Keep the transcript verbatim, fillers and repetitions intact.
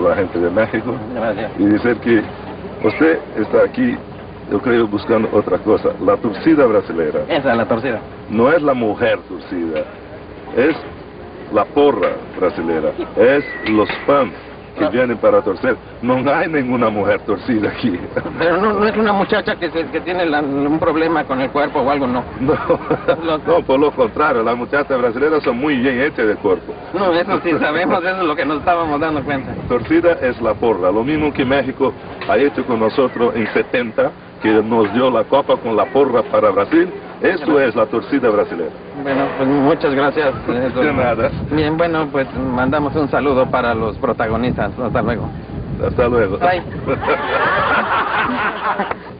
la gente de México. Gracias. Y decir que usted está aquí, yo creo, buscando otra cosa, la torcida brasilera. Esa es la torcida. No es la mujer torcida, es la porra brasilera, es los fans que vienen para torcer. No hay ninguna mujer torcida aquí. Pero no, no es una muchacha que, se, que tiene la, un problema con el cuerpo o algo, no. No, no, por lo contrario, las muchachas brasileñas son muy bien hechas de cuerpo. No, eso sí sabemos, eso es lo que nos estábamos dando cuenta. Torcida es la porra, lo mismo que México ha hecho con nosotros en setenta, que nos dio la copa con la porra para Brasil. Esto es la torcida brasileña. Bueno, pues muchas gracias. De nada. Bien, bueno, pues mandamos un saludo para los protagonistas. Hasta luego. Hasta luego. Bye.